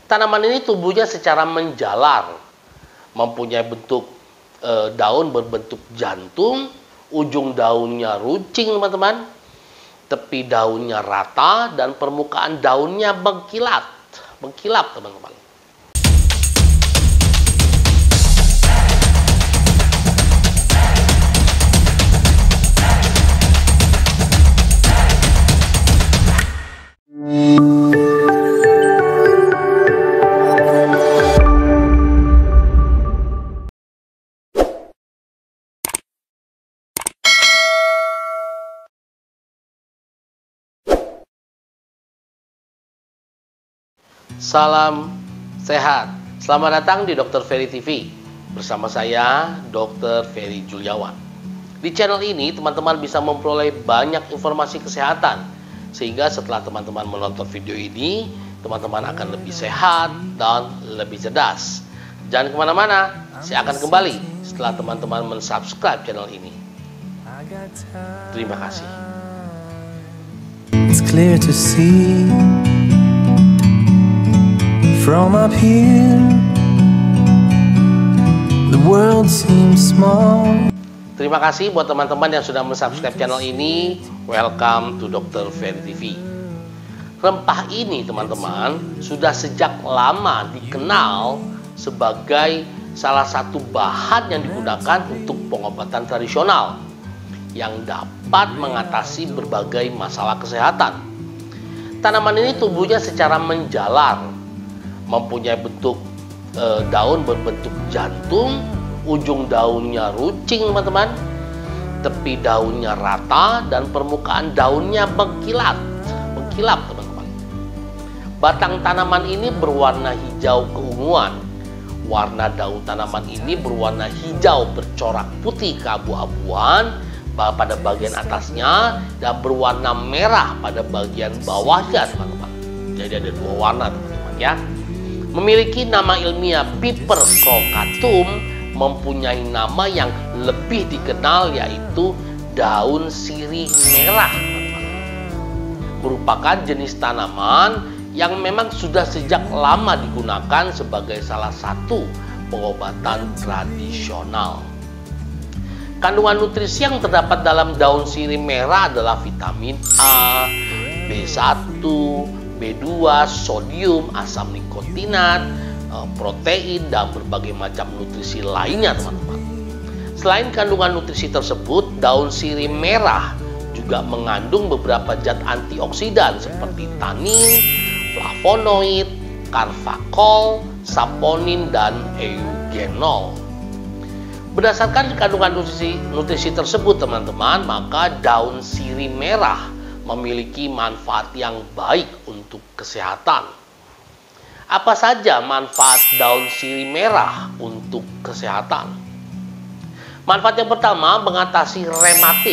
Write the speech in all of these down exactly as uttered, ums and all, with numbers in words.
Tanaman ini tumbuhnya secara menjalar, mempunyai bentuk e, daun berbentuk jantung, ujung daunnya runcing teman-teman, tepi daunnya rata, dan permukaan daunnya mengkilat, mengkilap teman-teman. Salam sehat. Selamat datang di Dokter Ferry T V. Bersama saya, Dokter Ferry Juliawan. Di channel ini, teman-teman bisa memperoleh banyak informasi kesehatan. Sehingga setelah teman-teman menonton video ini, teman-teman akan lebih sehat dan lebih cerdas. Jangan kemana-mana, saya akan kembali setelah teman-teman mensubscribe channel ini. Terima kasih. It's clear to see from up here, the world seems small. Terima kasih buat teman-teman yang sudah mensubscribe channel ini. Welcome to Dokter Ferry T V. Rempah ini teman-teman sudah sejak lama dikenal sebagai salah satu bahan yang digunakan untuk pengobatan tradisional yang dapat mengatasi berbagai masalah kesehatan. Tanaman ini tumbuhnya secara menjalar, mempunyai bentuk e, daun berbentuk jantung, ujung daunnya runcing teman-teman, tepi daunnya rata, dan permukaan daunnya mengkilat, mengkilap teman-teman. Batang tanaman ini berwarna hijau keunguan. Warna daun tanaman ini berwarna hijau bercorak putih keabu-abuan pada bagian atasnya, dan berwarna merah pada bagian bawahnya teman-teman. Jadi ada dua warna teman-teman ya. Memiliki nama ilmiah Piper croccatum, mempunyai nama yang lebih dikenal yaitu daun sirih merah. Merupakan jenis tanaman yang memang sudah sejak lama digunakan sebagai salah satu pengobatan tradisional. Kandungan nutrisi yang terdapat dalam daun sirih merah adalah vitamin A, B satu, B dua, sodium, asam nikotinat, protein, dan berbagai macam nutrisi lainnya teman-teman. Selain kandungan nutrisi tersebut, daun sirih merah juga mengandung beberapa zat antioksidan seperti tanin, flavonoid, karvakol, saponin, dan eugenol. Berdasarkan kandungan nutrisi, nutrisi tersebut teman-teman, maka daun sirih merah memiliki manfaat yang baik untuk kesehatan. Apa saja manfaat daun sirih merah untuk kesehatan? Manfaat yang pertama, mengatasi rematik.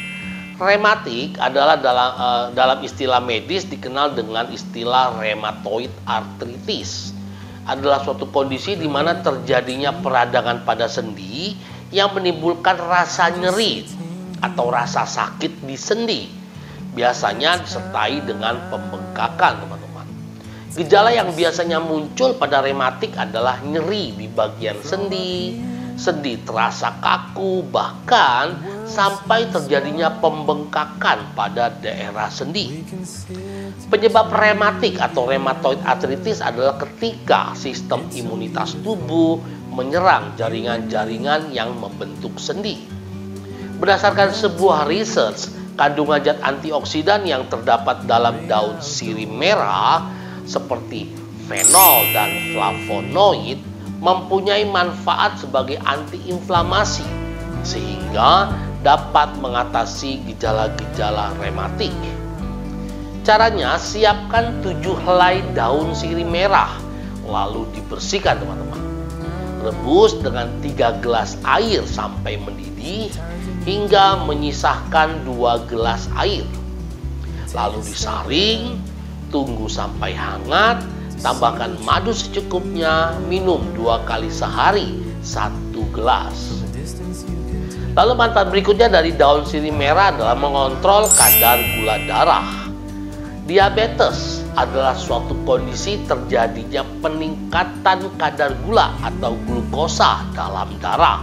Rematik adalah dalam, uh, dalam istilah medis dikenal dengan istilah rheumatoid arthritis. Adalah suatu kondisi di mana terjadinya peradangan pada sendi yang menimbulkan rasa nyeri atau rasa sakit di sendi. Biasanya disertai dengan pembengkakan teman-teman. Gejala yang biasanya muncul pada rematik adalah nyeri di bagian sendi, sendi terasa kaku, bahkan sampai terjadinya pembengkakan pada daerah sendi. Penyebab rematik atau rheumatoid arthritis adalah ketika sistem imunitas tubuh menyerang jaringan-jaringan yang membentuk sendi. Berdasarkan sebuah research, kandungan zat antioksidan yang terdapat dalam daun sirih merah seperti fenol dan flavonoid mempunyai manfaat sebagai antiinflamasi sehingga dapat mengatasi gejala-gejala rematik. Caranya, siapkan tujuh helai daun sirih merah lalu dibersihkan teman-teman. Rebus dengan tiga gelas air sampai mendidih hingga menyisahkan dua gelas air. Lalu disaring, tunggu sampai hangat, tambahkan madu secukupnya, minum dua kali sehari satu gelas. Lalu manfaat berikutnya dari daun sirih merah adalah mengontrol kadar gula darah. Diabetes adalah suatu kondisi terjadinya peningkatan kadar gula atau glukosa dalam darah.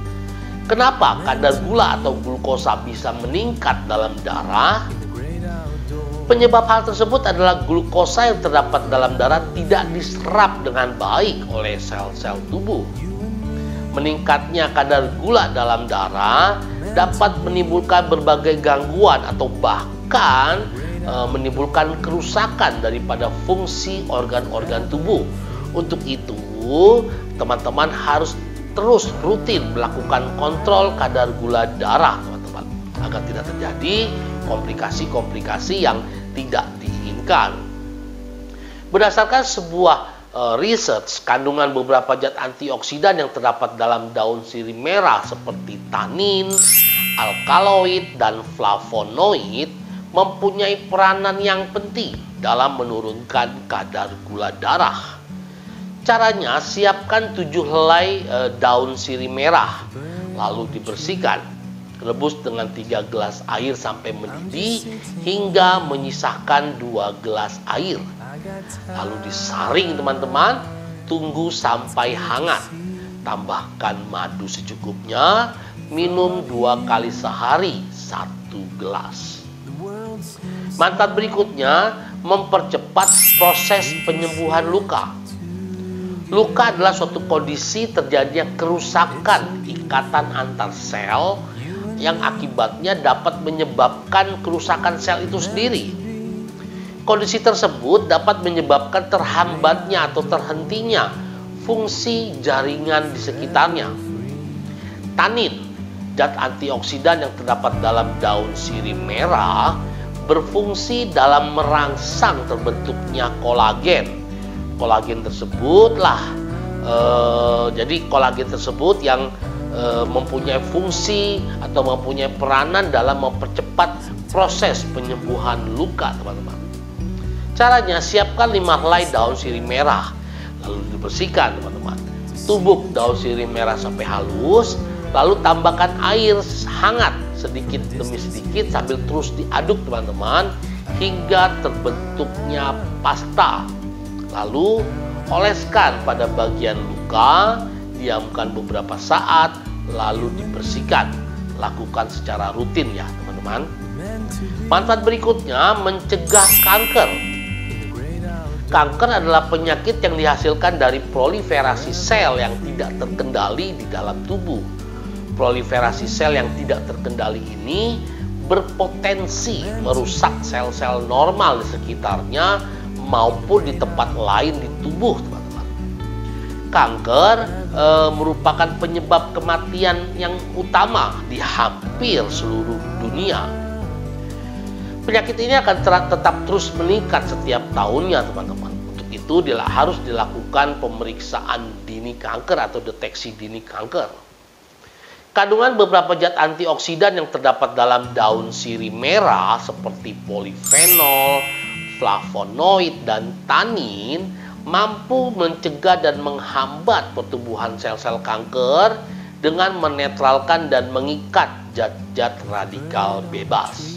Kenapa kadar gula atau glukosa bisa meningkat dalam darah? Penyebab hal tersebut adalah glukosa yang terdapat dalam darah tidak diserap dengan baik oleh sel-sel tubuh. Meningkatnya kadar gula dalam darah dapat menimbulkan berbagai gangguan atau bahkan e, menimbulkan kerusakan daripada fungsi organ-organ tubuh. Untuk itu, teman-teman harus terus rutin melakukan kontrol kadar gula darah, teman-teman, agar tidak terjadi komplikasi-komplikasi yang tidak diinginkan. Berdasarkan sebuah uh, research, kandungan beberapa zat antioksidan yang terdapat dalam daun sirih merah seperti tanin, alkaloid, dan flavonoid mempunyai peranan yang penting dalam menurunkan kadar gula darah. Caranya, siapkan tujuh helai e, daun sirih merah, lalu dibersihkan. Rebus dengan tiga gelas air sampai mendidih hingga menyisakan dua gelas air. Lalu disaring, teman-teman, tunggu sampai hangat. Tambahkan madu secukupnya, minum dua kali sehari, satu gelas. Manfaat berikutnya, mempercepat proses penyembuhan luka. Luka adalah suatu kondisi terjadinya kerusakan ikatan antar sel yang akibatnya dapat menyebabkan kerusakan sel itu sendiri. Kondisi tersebut dapat menyebabkan terhambatnya atau terhentinya fungsi jaringan di sekitarnya. Tanin, zat antioksidan yang terdapat dalam daun sirih merah, berfungsi dalam merangsang terbentuknya kolagen. Kolagen tersebutlah eh, jadi kolagen tersebut yang eh, mempunyai fungsi atau mempunyai peranan dalam mempercepat proses penyembuhan luka, teman-teman. Caranya, siapkan lima helai daun sirih merah, lalu dibersihkan, teman-teman. Tumbuk daun sirih merah sampai halus, lalu tambahkan air hangat sedikit demi sedikit sambil terus diaduk, teman-teman, hingga terbentuknya pasta. Lalu oleskan pada bagian luka, diamkan beberapa saat, lalu dibersihkan. Lakukan secara rutin ya, teman-teman. Manfaat berikutnya, mencegah kanker. Kanker adalah penyakit yang dihasilkan dari proliferasi sel yang tidak terkendali di dalam tubuh. Proliferasi sel yang tidak terkendali ini berpotensi merusak sel-sel normal di sekitarnya maupun di tempat lain di tubuh, teman-teman. Kanker e, merupakan penyebab kematian yang utama di hampir seluruh dunia. Penyakit ini akan tetap terus meningkat setiap tahunnya, teman-teman. Untuk itu harus dilakukan pemeriksaan dini kanker atau deteksi dini kanker. Kandungan beberapa zat antioksidan yang terdapat dalam daun sirih merah seperti polifenol, flavonoid, dan tanin mampu mencegah dan menghambat pertumbuhan sel-sel kanker dengan menetralkan dan mengikat zat-zat radikal bebas.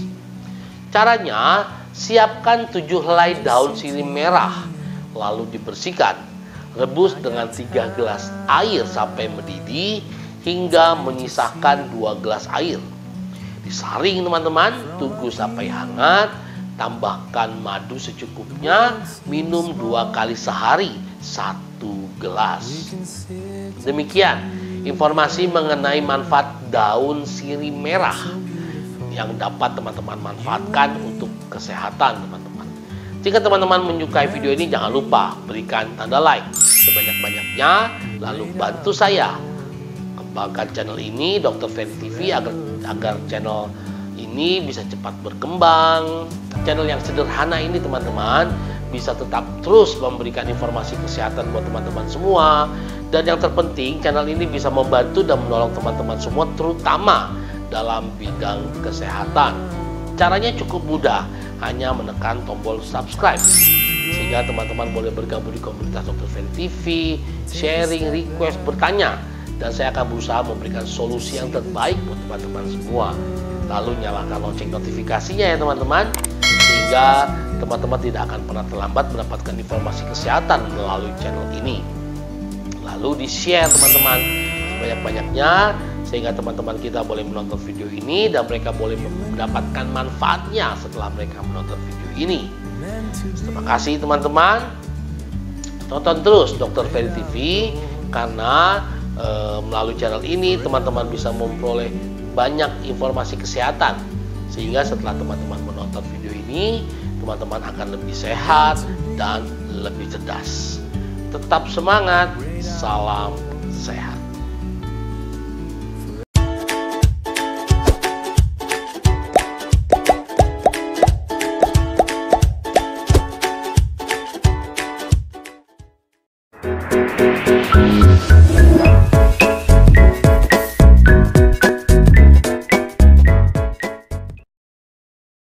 Caranya, siapkan tujuh helai daun sirih merah, lalu dibersihkan. Rebus dengan tiga gelas air sampai mendidih hingga menyisakan dua gelas air. Disaring, teman-teman, tunggu sampai hangat. Tambahkan madu secukupnya, minum dua kali sehari, satu gelas. Demikian informasi mengenai manfaat daun sirih merah yang dapat teman-teman manfaatkan untuk kesehatan, teman-teman. Jika teman-teman menyukai video ini, jangan lupa berikan tanda like sebanyak-banyaknya, lalu bantu saya kembangkan channel ini, Dokter Ferry T V, agar agar channel ini bisa cepat berkembang. Channel yang sederhana ini, teman-teman, bisa tetap terus memberikan informasi kesehatan buat teman-teman semua. Dan yang terpenting, channel ini bisa membantu dan menolong teman-teman semua, terutama dalam bidang kesehatan. Caranya cukup mudah, hanya menekan tombol subscribe, sehingga teman-teman boleh bergabung di komunitas Dokter Ferry T V, sharing, request, bertanya, dan saya akan berusaha memberikan solusi yang terbaik buat teman-teman semua. Lalu nyalakan lonceng notifikasinya ya, teman-teman, sehingga teman-teman tidak akan pernah terlambat mendapatkan informasi kesehatan melalui channel ini. Lalu di-share teman-teman sebanyak-banyaknya sehingga teman-teman kita boleh menonton video ini dan mereka boleh mendapatkan manfaatnya setelah mereka menonton video ini. Terima kasih teman-teman. Tonton terus Dokter Ferry T V karena e, melalui channel ini teman-teman bisa memperoleh banyak informasi kesehatan sehingga setelah teman-teman menonton video ini teman-teman akan lebih sehat dan lebih cerdas. Tetap semangat, salam sehat.